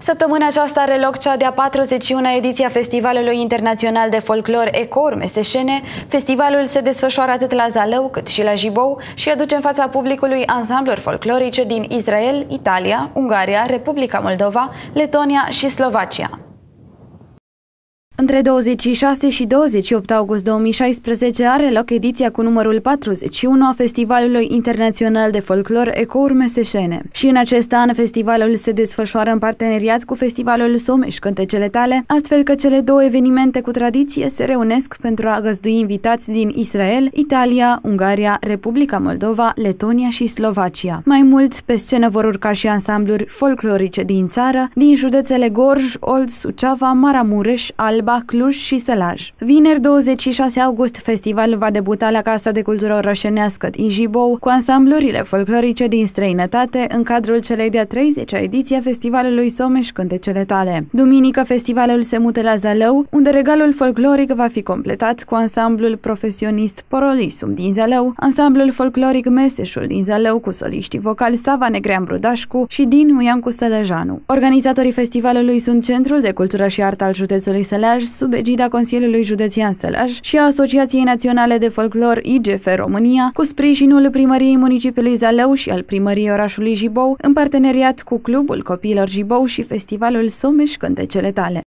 Săptămâna aceasta are loc cea de-a 41-a ediție a Festivalului Internațional de Folclor Ecour Meseșene. Festivalul se desfășoară atât la Zalău cât și la Jibou și aduce în fața publicului ansambluri folclorice din Israel, Italia, Ungaria, Republica Moldova, Letonia și Slovacia. Între 26 și 28 august 2016 are loc ediția cu numărul 41 a Festivalului Internațional de Folclor Ecour Meseșene. Și în acest an, festivalul se desfășoară în parteneriat cu Festivalul Someș Cântecele Tale, astfel că cele două evenimente cu tradiție se reunesc pentru a găzdui invitați din Israel, Italia, Ungaria, Republica Moldova, Letonia și Slovacia. Mai mult, pe scenă vor urca și ansambluri folclorice din țară, din județele Gorj, Olt, Suceava, Maramureș, Alba, Cluj și Sălaj. Vineri 26 august, festivalul va debuta la Casa de Cultură Orășenească din Jibou cu ansamblurile folclorice din străinătate în cadrul celei de-a 30-a ediție a Festivalului Someș Cântecele Tale. Duminică, festivalul se mută la Zalău, unde regalul folcloric va fi completat cu ansamblul profesionist Porolisum din Zalău, ansamblul folcloric Meseșul din Zalău cu soliștii vocali Sava Negrean Brudașcu și Dinu Iancu Sălăjanu. Organizatorii festivalului sunt Centrul de Cultură și Artă al județului Sălaj, sub egida Consiliului Județean Sălaj și a Asociației Naționale de Folclor IGF România, cu sprijinul Primăriei Municipiului Zalău și al Primăriei orașului Jibou, în parteneriat cu Clubul Copiilor Jibou și Festivalul Someș Cântecele Tale.